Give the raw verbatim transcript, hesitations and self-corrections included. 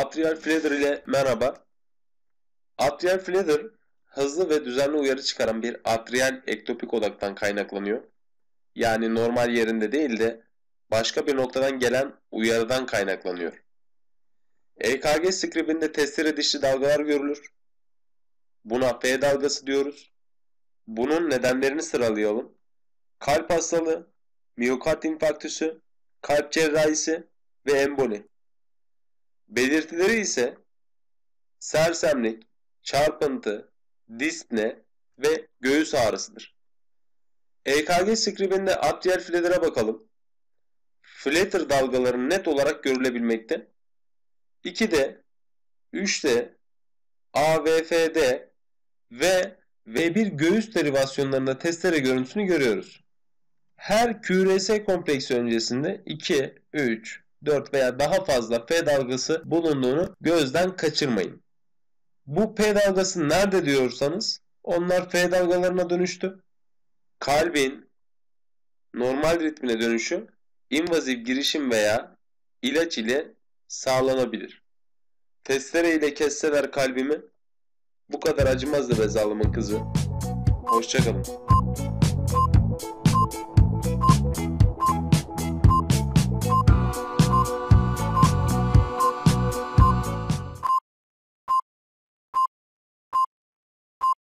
Atrial flutter ile merhaba. Atrial flutter hızlı ve düzenli uyarı çıkaran bir atrial ektopik odaktan kaynaklanıyor. Yani normal yerinde değil de başka bir noktadan gelen uyarıdan kaynaklanıyor. E K G skribinde testere dişli dalgalar görülür. Buna F dalgası diyoruz. Bunun nedenlerini sıralayalım. Kalp hastalığı, miyokard infarktüsü, kalp cerrahisi ve emboli. Belirtileri ise sersemlik, çarpıntı, dispne ve göğüs ağrısıdır. E K G skribinde atrial flutter'a bakalım. Flutter dalgaları net olarak görülebilmekte. ikide, üçte, A V F'de ve V bir göğüs derivasyonlarında testere görüntüsünü görüyoruz. Her Q R S kompleksi öncesinde iki, üç, dört veya daha fazla F dalgası bulunduğunu gözden kaçırmayın. Bu P dalgası nerede diyorsanız onlar F dalgalarına dönüştü. Kalbin normal ritmine dönüşü invaziv girişim veya ilaç ile sağlanabilir. Testere ile kesseler kalbimi, bu kadar acımazdı be zalımın kızı. Hoşça kalın.